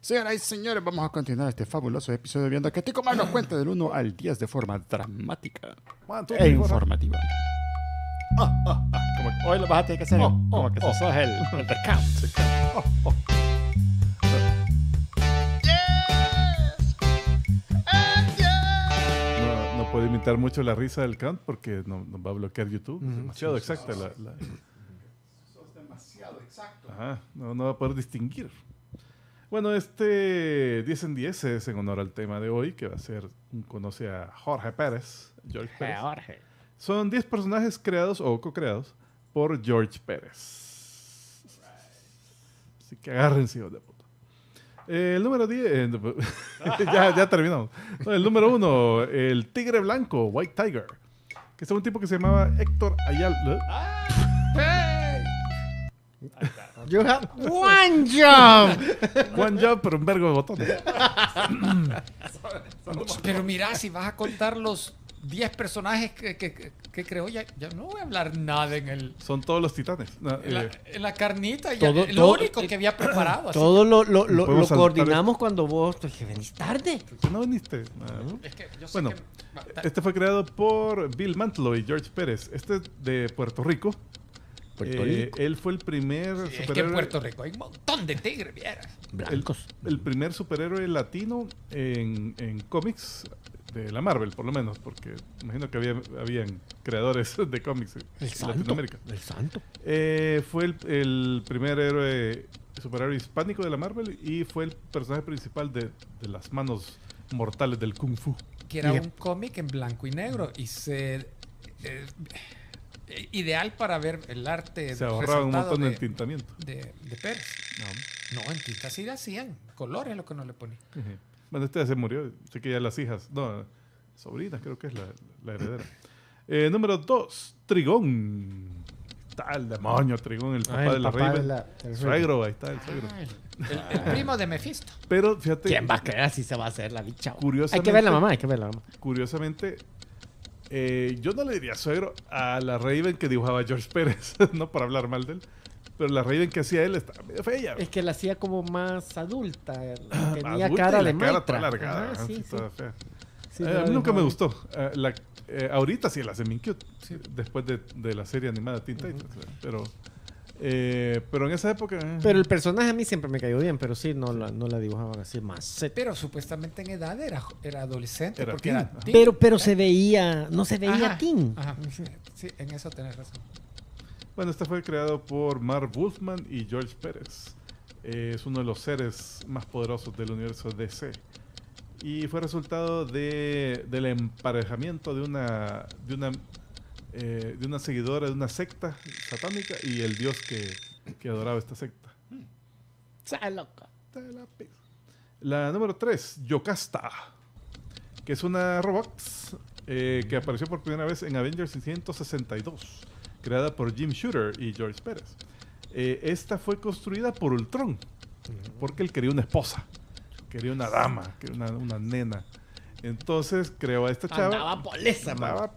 Señoras y señores, vamos a continuar este fabuloso episodio viendo que Tico Mar nos cuenta del 1 al 10 de forma dramática e informativa. Como que hoy lo vas a tener que hacer como que sos el The Count. No puedo imitar mucho la risa del Count porque nos va a bloquear YouTube. Es demasiado exacta la... Sos demasiado exacto. Ajá, no va a poder distinguir. Bueno, este 10 en 10 es en honor al tema de hoy, que va a ser un conoce a Jorge Pérez. George Pérez. Jorge. Son 10 personajes creados o co-creados por George Pérez. Así que agárrense, hijos de puta. El número 10... ya terminamos. No, el número 1, el tigre blanco, White Tiger. Que es un tipo que se llamaba Héctor Ayala. You have one job. One job, pero un vergo de botones. Pero mira, si vas a contar los 10 personajes que creo, ya no voy a hablar nada en el... Son todos los titanes. No, en la carnita, Todo- lo todo- único que había preparado. así. Todo lo podemos saltar coordinamos cuando vos que venís tarde. ¿Por qué no viniste? Es que yo sé Bueno, que- este fue creado por Bill Mantlo y George Pérez. Este es de Puerto Rico. Puerto Rico. Él fue el primer es que en superhéroe. Puerto Rico hay un montón de tigres, vieras. Blancos. El primer superhéroe latino en cómics de la Marvel, por lo menos, porque imagino que habían creadores de cómics en Latinoamérica. El santo. Fue el primer superhéroe hispánico de la Marvel y fue el personaje principal de las manos mortales del Kung Fu. Que era Y- un cómic en blanco y negro y ideal para ver el arte Se ahorraba un resaltado montón de entintamiento. de Pérez. No, en tinta sí la hacían. Colores es lo que no le ponía. Ujú. Bueno, este ya se murió. Sé que ya las hijas, no, sobrinas creo que es la heredera. Número 2, Trigón. Está el demonio, Trigón, el papá de la Raven. del Suegro, ahí está el suegro. El primo de Mephisto. Pero fíjate, ¿Quién va a creer así se va a hacer la bicha? Curiosamente- Hay que ver la mamá, hay que ver la mamá. curiosamente, yo no le diría suegro a la Raven que dibujaba George Pérez, no para hablar mal de él, pero la Raven que hacía él estaba medio fea. Es que la hacía como más adulta. Tenía Adulta cara y de la cara maestra. toda alargada, Ajá, sí, así, sí. toda fea. Sí, A mí no, nunca no. me gustó. Ahorita sí la hace bien cute, después de la serie animada Teen Titans. Pero en esa época... Pero el personaje a mí siempre me cayó bien, pero sí, no la dibujaban así más. Pero supuestamente en edad era adolescente. Era porque teen. era Ajá. teen. Pero se veía, no se veía Ajá, teen. ajá. Sí, en eso tenés razón. Bueno, este fue creado por Marv Wolfman y George Pérez. Es uno de los seres más poderosos del universo DC. Y fue resultado del emparejamiento de una seguidora de una secta satánica y el dios que adoraba esta secta. Está loca. La número 3, Yocasta, que es una robot que apareció por primera vez en Avengers 162, creada por Jim Shooter y George Pérez. Esta fue construida por Ultron, porque él quería una esposa, quería una dama, quería una nena. Entonces creó a esta chava. Andaba poleza, Andaba,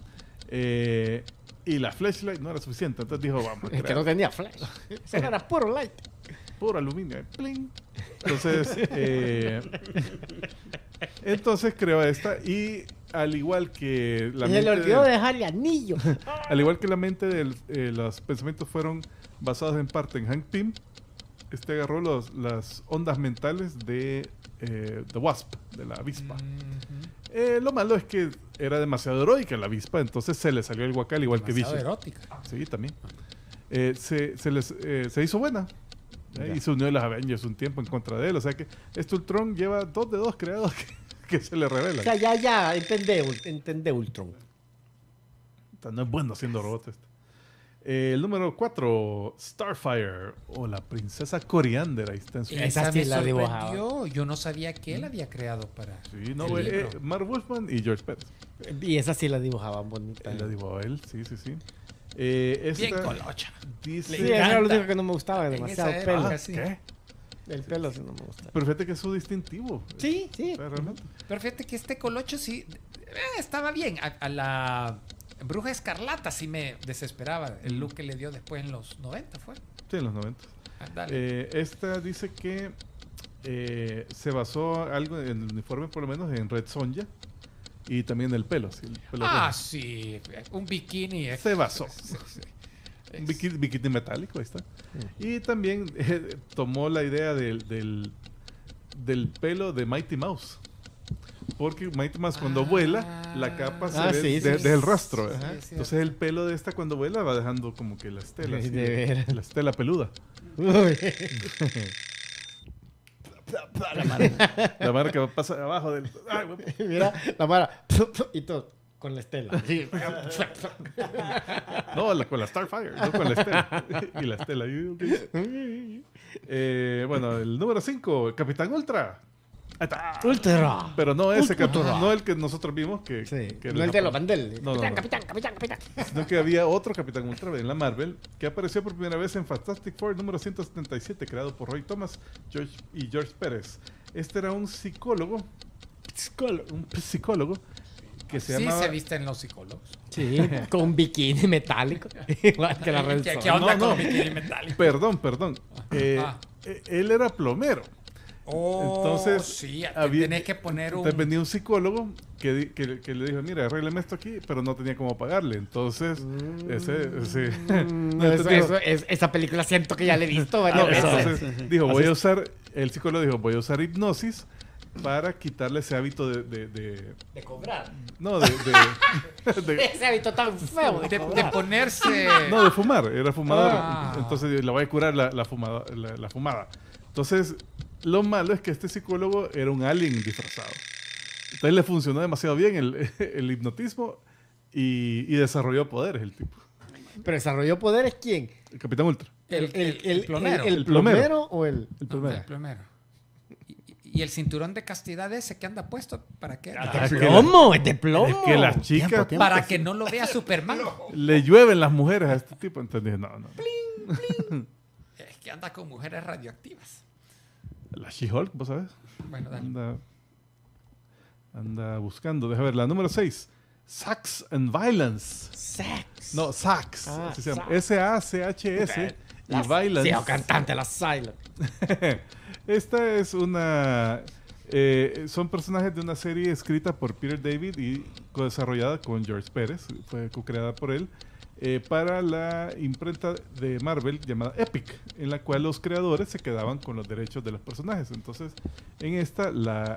y la flashlight no era suficiente, entonces dijo, vamos a Es que crear no tenía flash. Ese era puro light. puro aluminio. Pling. Entonces creó esta y al igual que la Y se le mente olvidó de- dejarle anillo. al igual que la mente de los pensamientos fueron basados en parte en Hank Pym, este agarró las ondas mentales de The Wasp, de la avispa. Lo malo es que era demasiado heroica la avispa, entonces se le salió el guacal igual que Demasiado Vision. erótica. Sí, también. Se hizo buena. Y se unió a los Avengers un tiempo en contra de él. O sea que este Ultron lleva 2 de 2 creados que se le revelan. O sea, ya, entendé Ultron. No es bueno haciendo robots este. El número 4, Starfire o la princesa Coriander. Ahí está en su... Esa sí me la dibujaba. sorprendió. Yo no sabía que él había creado para. Sí, no, el libro. Marv Wolfman y George Pérez. Y esa sí la dibujaban bonita. Él la dibujó él, sí. Esta Bien colocha. dice... Sí, eso era lo único que no me gustaba, En demasiado esa pelo. época, sí. ¿Qué? El pelo sí no me gusta. Pero fíjate que es su distintivo. Sí. O sea, realmente. Pero fíjate que este colocho sí estaba bien. A la Bruja Escarlata sí me desesperaba el look que le dio después en los 90, ¿fue? Sí, en los 90. Dale. Esta dice que se basó algo en el uniforme, por lo menos, en Red Sonja. Y también el pelo. Sí, el pelo rojo. Sí. Un bikini. Se basó. Sí. Un bikini metálico, ahí está. Y también tomó la idea del pelo de Mighty Mouse. Porque Mighty Mouse cuando vuela, la capa se ve desde el rastro. Entonces el pelo de esta cuando vuela va dejando como que la estela. Así, la estela peluda. La mara que pasa abajo del... Ay, mira, la mara. Y todo. Con la estela. No, con la Starfire, no con la estela. Y la estela. Bueno, el número 5, Capitán Ultra. Ultra. Pero no ese Capitán, no el que nosotros vimos. Que no el de los Bandel. No. Capitán. Sino que había otro Capitán Ultra en la Marvel que apareció por primera vez en Fantastic Four número 177, creado por Roy Thomas y George Pérez. Este era un psicólogo que se llamaba... Sí, se visten los psicólogos. Sí, con un bikini metálico. Igual que la Red Sonja. ¿Qué onda con bikini metálico? Perdón. Él era plomero. Entonces, sí, tenés que poner un... Venía un psicólogo que le dijo, mira, arréglame esto aquí, pero no tenía cómo pagarle. Entonces, esa película siento que ya la he visto varias veces. Entonces, el psicólogo dijo, voy a usar hipnosis para quitarle ese hábito de cobrar. No, ese hábito tan feo de ponerse... No, de fumar. Era fumador. Entonces le voy a curar la fumada. Entonces, lo malo es que este psicólogo era un alien disfrazado. Entonces le funcionó demasiado bien el hipnotismo y desarrolló poderes el tipo. ¿Pero desarrolló poderes quién? El Capitán Ultra. El plomero. ¿El plomero o el...? El plomero. El plomero. ¿Y el cinturón de castidad ese que anda puesto? ¿Para qué? ¿De plomo? ¿Es de plomo? Es que las chicas... Para que no lo vea Superman. Le llueven las mujeres a este tipo. Entonces, no. Pling. Es que anda con mujeres radioactivas. La She-Hulk, ¿vos sabes? Bueno, dale. Anda buscando. Deja ver, la número 6. Sex and Violence. Sex. No, Sax. Así se llama. S-A-C-H-S. Y Violence. Sí, o cantante, la Silent. Esta es una... son personajes de una serie escrita por Peter David y co-desarrollada con George Pérez. Fue co-creada por él. Para la imprenta de Marvel llamada Epic, en la cual los creadores se quedaban con los derechos de los personajes. Entonces, en esta,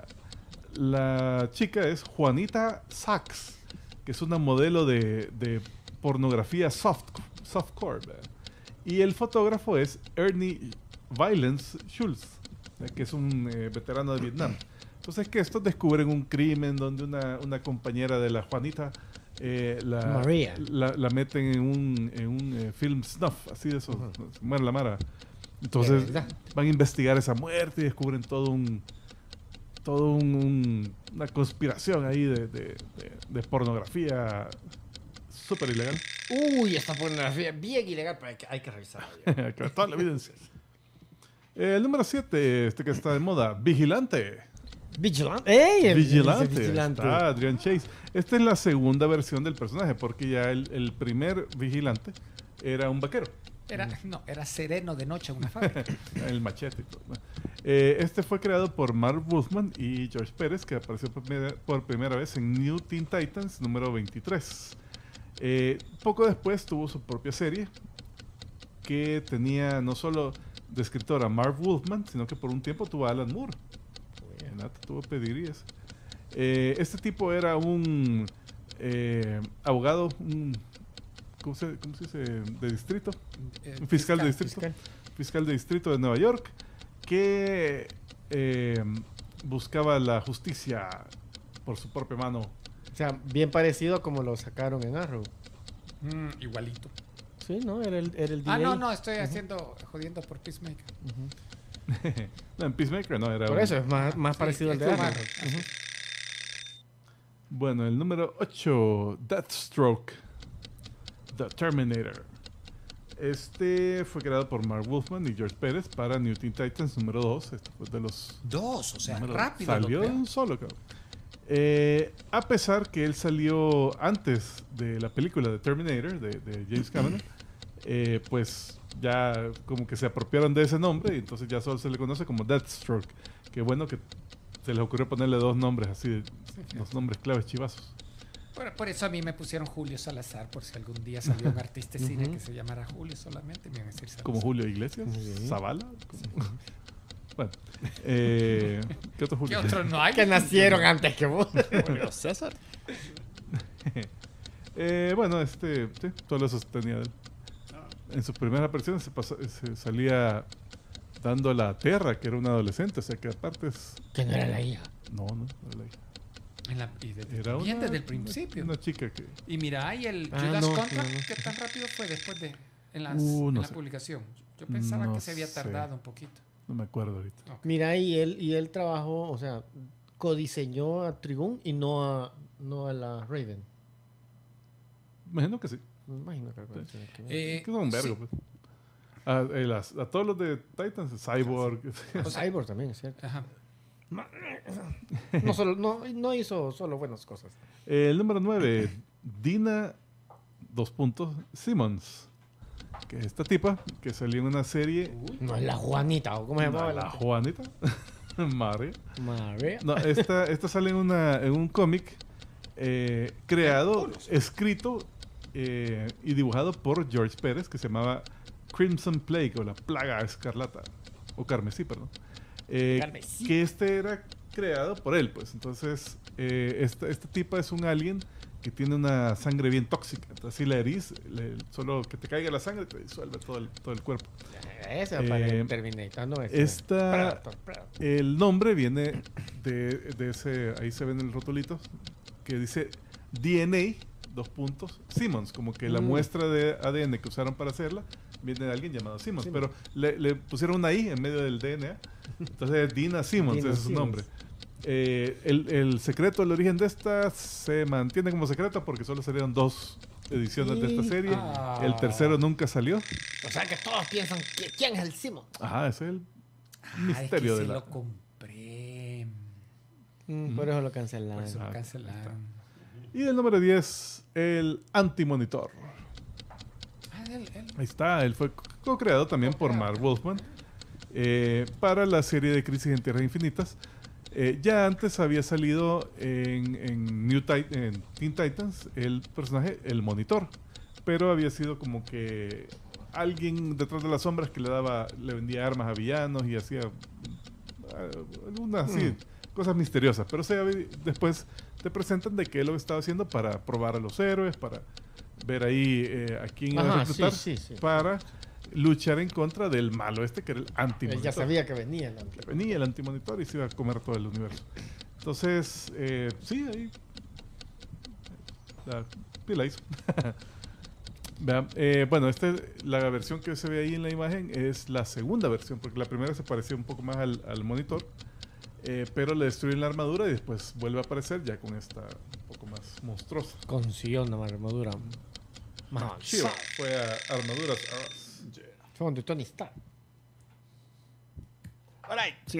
la chica es Juanita Sachs, que es una modelo de pornografía softcore, ¿verdad? Y el fotógrafo es Ernie Violence Schultz, que es un veterano de Vietnam. Entonces, que estos descubren un crimen donde una compañera de la Juanita María la meten en un film snuff, así de eso, se muere la mara. Entonces van a investigar esa muerte y descubren una conspiración ahí de pornografía súper ilegal. Uy, esta pornografía bien ilegal, pero hay que revisarla. Toda la evidencia. El número 7, que está de moda, Vigilante. Vigilante. Vigilante. Está Adrian Chase. Esta es la segunda versión del personaje, porque ya el primer Vigilante era un vaquero. Era sereno de noche en una fábrica. El machete y todo. Este fue creado por Marv Wolfman y George Pérez, que apareció por primera vez en New Teen Titans número 23. Poco después tuvo su propia serie, que tenía no solo de escritor a Marv Wolfman, sino que por un tiempo tuvo a Alan Moore. Tuvo pedigrías. Este tipo era un abogado, ¿cómo se dice? De distrito. Un fiscal de distrito. Fiscal de distrito de Nueva York, que buscaba la justicia por su propia mano. O sea, bien parecido a como lo sacaron en Arrow. Igualito. Sí, ¿no? Era el DA. No, estoy jodiendo por Peacemaker. No, en Peacemaker no era. Por eso es más parecido al de Arrow. Bueno, el número 8, Deathstroke, The Terminator. Este fue creado por Marv Wolfman y George Pérez para New Teen Titans número 2. Este fue de los... 2, o sea, rápido. Salió un solo, cabrón. A pesar que él salió antes de la película de Terminator de James Cameron, pues ya como que se apropiaron de ese nombre y entonces ya solo se le conoce como Deathstroke. Qué bueno que se les ocurrió ponerle dos nombres así, dos nombres claves chivazos. Por eso a mí me pusieron Julio Salazar, por si algún día salió un artista de cine que se llamara Julio solamente, me iban a decir Salazar. Como Julio Iglesias, Zavala. Bueno, ¿qué otro Julio? ¿Qué otro no hay? Que nacieron antes que vos. Julio César. Bueno, sí, todo eso tenía de él. En sus primeras apariciones se salía dando la Terra, que era una adolescente, o sea que aparte es... Que no era la hija. No era la hija. Era desde el principio. Una chica que... Y mira, ahí el Judas Contract, ¿qué tan rápido fue después de en la publicación? Yo pensaba que se había tardado un poquito. No me acuerdo ahorita. Okay. Mira, y él trabajó, o sea, codiseñó a Trigun y no a la Raven. Imagino que sí. Me imagino que Que son un vergo, pues. A todos los de Titans, Cyborg. Cyborg también, es cierto. Ajá. No hizo solo buenas cosas. El número 9, Dina Simmons. Que es esta tipa que salió en una serie. No es la Juanita, ¿o cómo se llamaba? La Juanita. María. María. No, esta sale en un cómic creado, escrito y dibujado por George Pérez, que se llamaba Crimson Plague, o la Plaga Escarlata, o Carmesí, perdón. Carmesí. Que era creado por él, pues. Entonces, esta tipa es un alien que tiene una sangre bien tóxica. Entonces, si la herís, solo que te caiga la sangre te disuelve todo el cuerpo. Esa para Terminator, ¿no? El nombre viene de ese, ahí se ve en el rotulito, que dice DNA, Simmons, como que la muestra de ADN que usaron para hacerla viene de alguien llamado Simmons, pero le pusieron una I en medio del DNA, entonces Dina Simmons, ese es su nombre. El secreto, el origen de esta se mantiene como secreto porque solo salieron 2 ediciones de esta serie. El tercero nunca salió. O sea que todos piensan que quién es el Simmons. Ajá, ese es el misterio de la... lo compré. Por eso lo cancelaron. Por eso lo cancelaron. Y el número 10, el Antimonitor. Ahí está, él fue co-creado también por Mark Wolfman para la serie de Crisis en Tierras Infinitas. Ya antes había salido en Teen Titans el personaje, el Monitor, pero había sido como que alguien detrás de las sombras que le vendía armas a villanos y hacía algunas cosas misteriosas, pero después te presentan de que él lo estaba haciendo para probar a los héroes, para ver ahí a quién iba a reclutar, para luchar en contra del malo que era el Antimonitor. Él ya sabía que venía el Antimonitor. Venía el Antimonitor y se iba a comer todo el universo. Entonces, sí, ahí la pila hizo. Vean, bueno, la versión que se ve ahí en la imagen es la segunda versión, porque la primera se parecía un poco más al Monitor, pero le destruyen la armadura y después vuelve a aparecer ya con esta un poco más monstruosa. Consiguió una armadura más Shiva fue a Armaduras. Son de Tony Stark. Alright, sigamos.